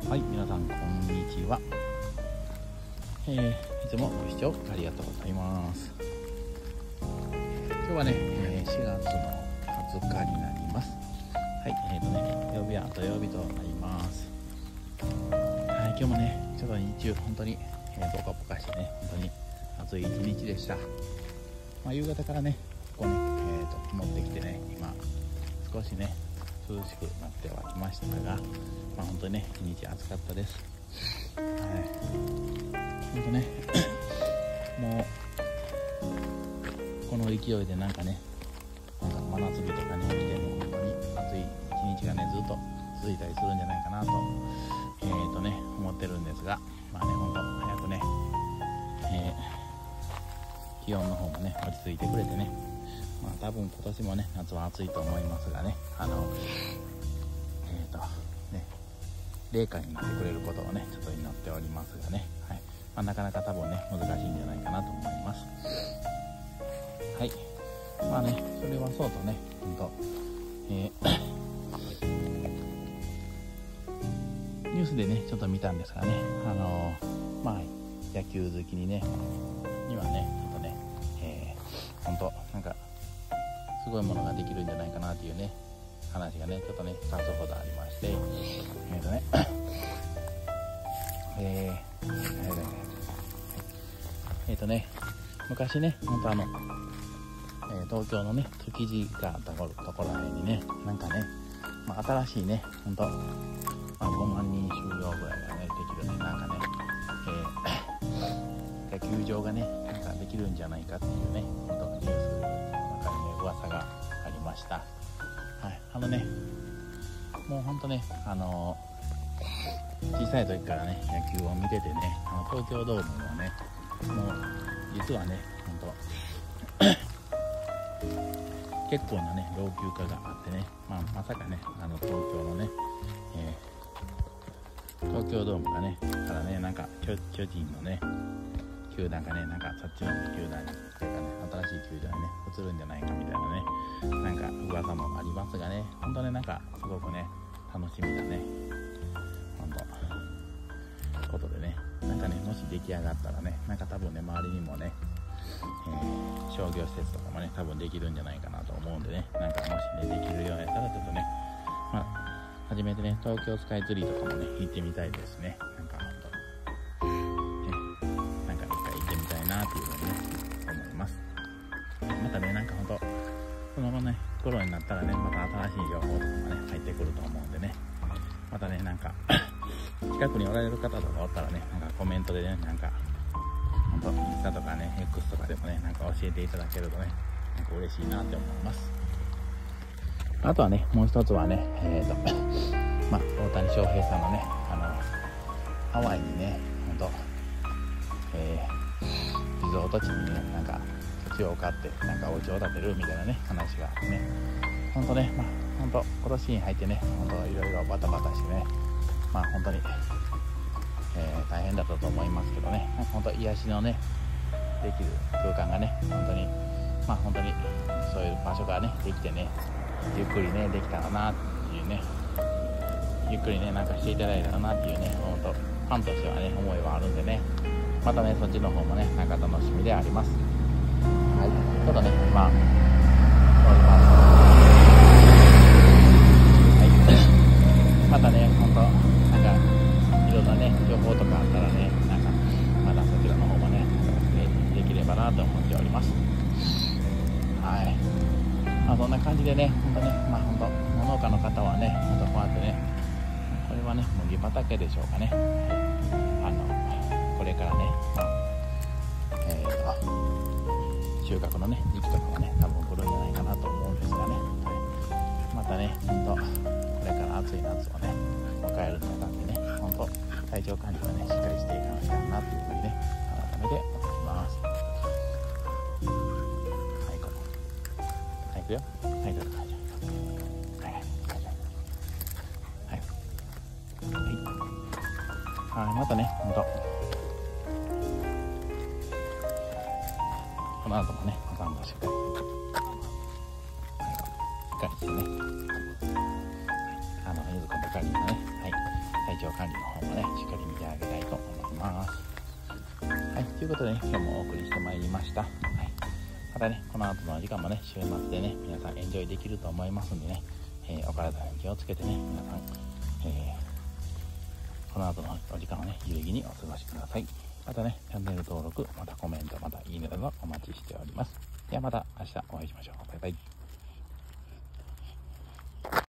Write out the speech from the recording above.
はい、皆さんこんにちは。いつもご視聴ありがとうございます。今日はね、4月の20日になります。はい、曜日は土曜日となります。はい、今日もね、ちょっと日中本当に、ポカポカしてね、本当に暑い一日でした。夕方からね、ここね、曇ってきてね、今少しね涼しくなってはきましたが、本当にね一日暑かったです。はい、本当ねもうこの勢いでなんかね、真夏日とかに来ても本当に暑い一日がねずっと続いたりするんじゃないかなと思ってるんですが、本当早くね、気温の方もね落ち着いてくれてね、多分今年もね夏は暑いと思いますがね、冷夏になってくれることをねちょっと祈っておりますがね、はい、なかなか多分ね難しいんじゃないかなと思います。はい、それはそうとね、ニュースでねちょっと見たんですがね、野球好きにねにはねちょっとね、本当なんかすごいものができるんじゃないかなっていうね話がねちょっとね2つほどありまして、昔ね本当東京のね築地があったところらへんにねなんかね、新しいね本当、5万人収容ぐらいがねできるねなんかね、野球場がねなんかできるんじゃないかっていうね本当ニュースの中にね噂がありました。はい、もうほんとね小さい時からね野球を見ててね東京ドームはねもう実はねほんと結構なね老朽化があってね、まさかね東京のね、東京ドームがねからねなんか巨人のね球団がねなんかそっちの球団にというかね新しい球場にね移るんじゃないかみたいなねなんか噂もありますがね、本当ねなんかすごくね楽しみだね本当ことでね、なんかねもし出来上がったらねなんか多分ね周りにもね、商業施設とかもね多分できるんじゃないかなと思うんでね、なんかもしねできるようやったらちょっとね初めてね東京スカイツリーとかもね行ってみたいですね。なんかなっていうふうにね思います。またねなんかほんとこのね頃になったらねまた新しい情報とかがね入ってくると思うんでね、またねなんか近くにおられる方とかおったらねなんかコメントでねなんかほんとインスタとかね X とかでもねなんか教えていただけるとねなんか嬉しいなって思います。あとはねもう一つはね大谷翔平さんのねハワイにねほんとリゾート地にねなんか土地を買ってなんかお家を建てるみたいなね話があってね、ほんとねほんと今年に入ってねほんといろいろバタバタしてねほんとに、大変だったと思いますけどね、ほんと癒しのねできる空間がね本当に本当にそういう場所がねできてねゆっくりねできたらなっていうね、ゆっくりねなんかしていただいたらなっていうねほんとファンとしてはね思いはあるんでね、またねそっちの方もねなんか楽しみであります。はい、ちょっとねおります。はい、またねほんとなんかいろんなね情報とかあったらねなんかまたそちらの方もねできればなと思っております。はい、そんな感じでねほんとねほんと農家の方はねほんとこうやってねこれはね麦畑でしょうかね、これからね、収穫のね時期とかもね多分来るんじゃないかなと思うんですがね、またねほんとこれから暑い夏をね迎えるにあたってねほんと体調管理はねしっかりしていかなきゃなというふうにね改めて思います。はいいくよ、はいどうぞまたねほんとこの後もねお散歩しっかりしてねゆずこんとかりんのね、体調管理の方もねしっかり見てあげたいと思います。はい、ということでね、今日もお送りしてまいりました。はい、またね、この後の時間もね、週末でね、皆さんエンジョイできると思いますんでね、お体に気をつけてね、皆さん、この後のお時間をね、有意義にお過ごしください。またね、チャンネル登録、またコメント、またいいねなどお待ちしております。ではまた明日お会いしましょう。バイバイ。